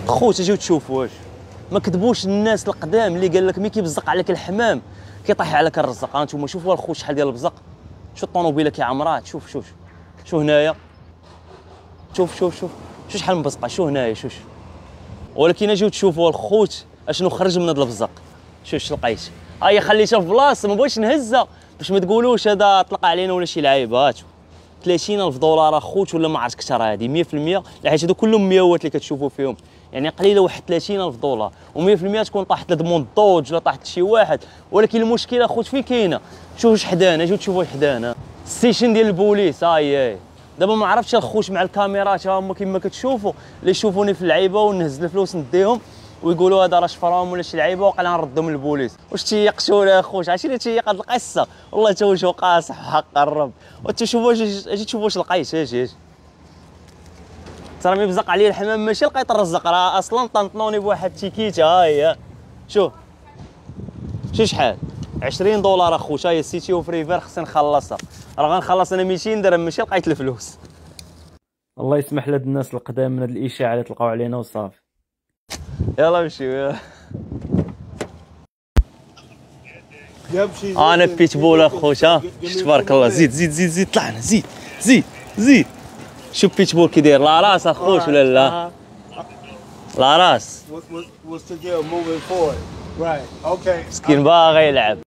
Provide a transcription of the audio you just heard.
خوت اجيو تشوفوا واش ما كذبوش الناس القدام اللي قال لك ملي كيبزق عليك الحمام كيطيح عليك الرزق. هانتوما شوفوا الخوت شحال ديال البزق، شوف الطوموبيله كيعمرات، شوف شو هنايا، شوف شحال مبزقه، شو هنايا شوف. ولكن اجيو تشوفوا الخوت اشنو خرج من هذا البزق. شوف لقيت، هيا خليتها في بلاصه ما بغيتش نهزها باش ما تقولوش هذا طلق علينا ولا شي لعيبات. 30,000 دولار اخوت ولا ما عرفت كثر هذه 100%، حيت هادو كلهم مياوات اللي كتشوفوا فيهم، يعني قليله واحد 30,000 دولار و100% تكون طاحت لدمون الضوج ولا طاحت لشي واحد. ولكن المشكله اخوت فين كاينه؟ شوف حدانا، جيو تشوفوا حدانا السيشن ديال البوليس. هاي دابا ما عرفتش الخوت مع الكاميرات هما كما كتشوفوا اللي يشوفوني في اللعيبه ونهز الفلوس نديهم ويقولوا هذا راه شفراهم ولا شي لعيبه وقال نردهم للبوليس. واش تيقتونا اخوت؟ عرفتي اللي تيق هاد القصه والله تا واش قاصح حق الرب. وتشوفوا اجي تشوفوا واش لقيت. اجي ترى ملي بزق عليا الحمام ماشي لقيت الرزق، راه اصلا طنطنوني بواحد التيكيته. ها هي شوف شحال 20 دولار اخوت. هاهي السيتي اوف ريفير خصني نخلصها، راه غنخلص انا 200 درهم ماشي لقيت الفلوس. الله يسمح لهاد الناس القدام من هاد الاشاعه اللي طلقوا علينا وصافي. يلا نمشيو. انا بيتبول اخوت. ها تبارك الله، زيد طلعنا، زيد شوف بيتبول كي داير لا راس اخوت ولا لا لا راس. مسكين باغي يلعب.